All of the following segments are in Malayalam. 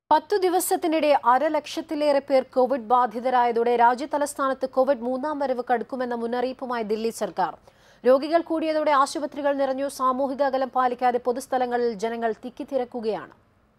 10 ദിവസത്തിനിടെ 1.5 ലക്ഷത്തിലേറെ പേർ കോവിഡ് ബാധിതരായതോടെ രാജ്യതലസ്ഥാനത്ത് കോവിഡ് മൂന്നാം വരവ് കടുക്കുമെന്ന മുന്നറിയിപ്പുമായി ദില്ലി സർക്കാർ. രോഗികൾ കൂടിയതോടെ ആശുപത്രികൾ നിറഞ്ഞു. സാമൂഹിക അകലം പാലിക്കാതെ പൊതുസ്ഥലങ്ങളിൽ ജനങ്ങൾ തിക്കിത്തിരക്കുകയാണ്.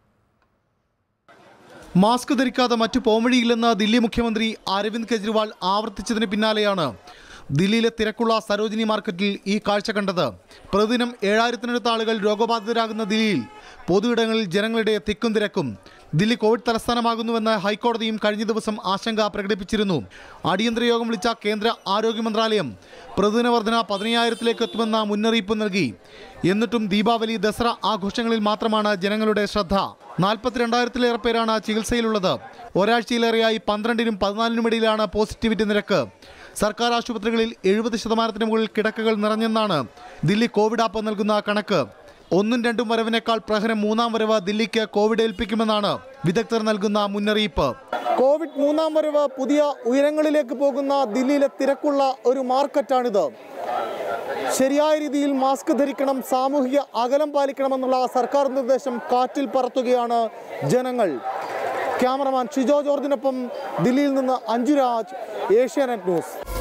മാസ്ക് ധരിക്കാതെ മറ്റു പോംവഴിയില്ലെന്ന് ദില്ലി മുഖ്യമന്ത്രി അരവിന്ദ് കെജ്രിവാൾ ആവർത്തിച്ചതിന് പിന്നാലെയാണ് ദില്ലിയിലെ തിരക്കുള്ള സരോജിനി മാർക്കറ്റിൽ ഈ കാഴ്ച കണ്ടത്. പ്രതിദിനം 7000-നടുത്ത ആളുകൾ രോഗബാധിതരാകുന്ന ദില്ലിയിൽ പൊതുയിടങ്ങളിൽ ജനങ്ങളുടെ തിക്കും തിരക്കും. ദില്ലി കോവിഡ് തലസ്ഥാനമാകുന്നുവെന്ന് ഹൈക്കോടതിയും കഴിഞ്ഞ ദിവസം ആശങ്ക പ്രകടിപ്പിച്ചിരുന്നു. അടിയന്തര യോഗം വിളിച്ച കേന്ദ്ര ആരോഗ്യ മന്ത്രാലയം പ്രതിദിന വർധന 15000-ലേക്ക് എത്തുമെന്ന മുന്നറിയിപ്പ് നൽകി. എന്നിട്ടും ദീപാവലി, ദസറ ആഘോഷങ്ങളിൽ മാത്രമാണ് ജനങ്ങളുടെ ശ്രദ്ധ. 42,000-ലേറെ പേരാണ് ചികിത്സയിലുള്ളത്. ഒരാഴ്ചയിലേറെയായി 12-നും 14-നും ഇടയിലാണ് പോസിറ്റിവിറ്റി നിരക്ക്. സർക്കാർ ആശുപത്രികളിൽ 70% മുകളിൽ കിടക്കകൾ നിറഞ്ഞെന്നാണ് ദില്ലി കോവിഡ് ആപ്പ് നൽകുന്ന കണക്ക്. 1ഉം 2ഉം വരവിനേക്കാൾ പ്രഹരം മൂന്നാം വരവ് ദില്ലിക്ക് കോവിഡ് ഏൽപ്പിക്കുമെന്നാണ് വിദഗ്ധർ നൽകുന്ന മുന്നറിയിപ്പ്. കോവിഡ് മൂന്നാം വരവ് പുതിയ ഉയരങ്ങളിലേക്ക് പോകുന്ന ദില്ലിയിലെ തിരക്കുള്ള ഒരു മാർക്കറ്റാണിത്. ശരിയായ രീതിയിൽ മാസ്ക് ധരിക്കണം, സാമൂഹിക അകലം പാലിക്കണമെന്നുള്ള സർക്കാർ നിർദ്ദേശം കാറ്റിൽ പറത്തുകയാണ് ജനങ്ങൾ. ക്യാമറമാൻ ഷിജോ ജോർജിനൊപ്പം ദില്ലിയിൽ നിന്ന് അഞ്ജുരാജ്, ഏഷ്യാനെറ്റ് ന്യൂസ്.